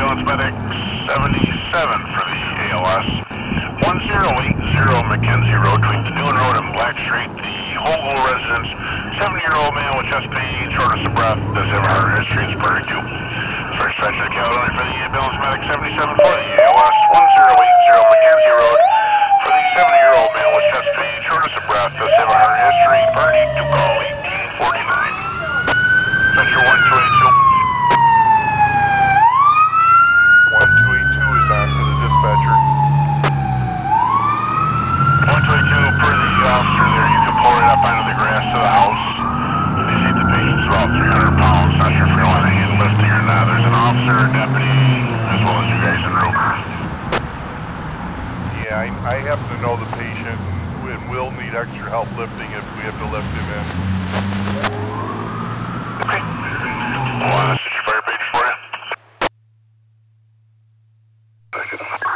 ambulance medic 77 for the ALS. 1080 Mackenzie Road between the Newland Road and Black Street. The Hogle residence, 70-year-old man with chest pain, shortness of breath, does have a heart history, it's per due. First dispatcher to Caledonia for the ambulance medic 77 for the ALS. 1080 Mackenzie Road for the 70-year-old man with chest pain, shortness of breath, does have a heart history, per due to call 1849. Dispatcher 1282. 1282 is on for the dispatcher. 1282 per the officer there, you can pull right up onto the grass to the house. They say the patient's about 300 pounds, not sure if you're on a hand lifting or not. There's an officer, a deputy, as well as you guys en route. Yeah, I happen to know the patient and will need extra help lifting if we have to lift him in. Okay. Well, this is your fire page for you.